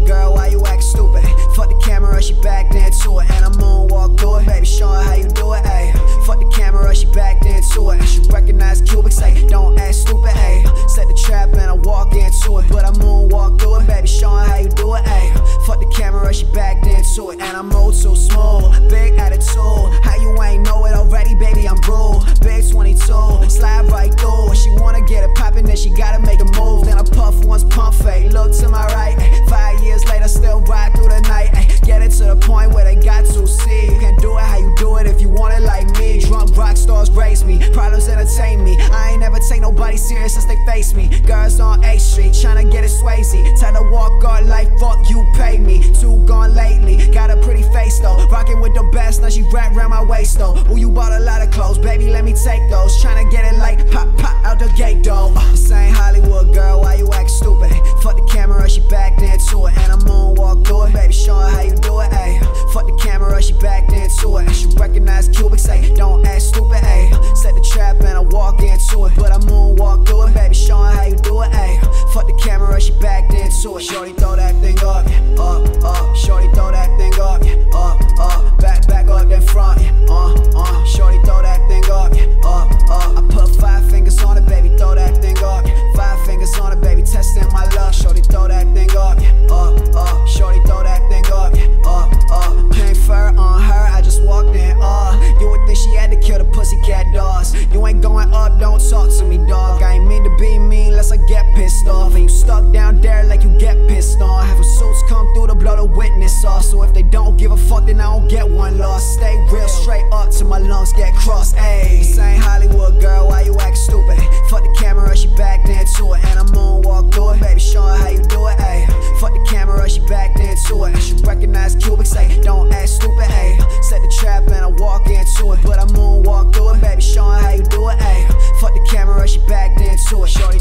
girl, why you act stupid? Fuck the camera, she backed into it, and I moonwalk through it. Baby, show her how you do it, ayy. Fuck the camera, she backed into it, and she recognize cubic, say, don't act stupid, ayy. Set the trap and I walk into it, but I moonwalk through it. Baby, show her how you do it, ayy. Fuck the camera, she backed into it, and I move so smooth. Big attitude, how you ain't know it already, baby, I'm rude. Big 22, slide right through. She wanna get it poppin', then she gotta make a move. Then I puff once, pump fake, look to my right, ay. 5 years later, still ride through the night, ay. Get it to the point where they got to see. You can't do it how you do it if you want it like me. Drunk rock stars raise me, problems entertain me. I ain't never take nobody serious since they face me. Girls on 8th Street, tryna get it Swayze. Time to walk on life, fuck you, pay me. Too gone lately, got a pretty face though. Rockin' with the best, now she wrapped round my waist though. Ooh, you bought a lot of clothes, baby, let me take those. Tryna get it like pop, pop out the gate though. This ain't Hollywood, girl, why you act stupid? Fuck the camera, she backed into it, and I moonwalk through it. Baby, show her how you do it, ayy. Fuck the camera, she backed into it, and she recognize cubic, say, don't act stupid, ayy. Set the trap and I walk into it, but I moonwalk through it. Baby, show her how you do it, ayy. Fuck the camera, she backed into it. Shorty, throw that thing up, yeah, up. Shorty, throw that thing up, yeah, up. Back up, then front, yeah, Shorty, throw that thing up, yeah, up. I put 5 fingers on it, baby, throw that thing up, yeah. 5 fingers on it, baby, testing my luck. Shorty, throw that thing up, yeah, up. Shorty, throw that thing up, yeah, up. Pink fur on her, I just walked in, You would think she had to kill the pussycat dolls. You ain't going up, don't talk to me, dog. I ain't mean to be mean unless I get pissed off. And you stuck down there like you get pissed on. Have suits come through to blow the witness off. So if they don't give a fuck, then I don't get one loss. Stay real straight up till my lungs get crossed, ayy. This ain't Hollywood, girl, why you act stupid? Fuck the camera, she backed into it, and I moonwalk through it. Baby, show her how you do it, ayy. Fuck the camera, she backed into it, and she recognize cubic, say, don't act stupid, ayy. Set the trap and I walk into it, but I moonwalk through it. Baby, show her how you do it, ayy. Fuck the camera, she backed into it. Shorty,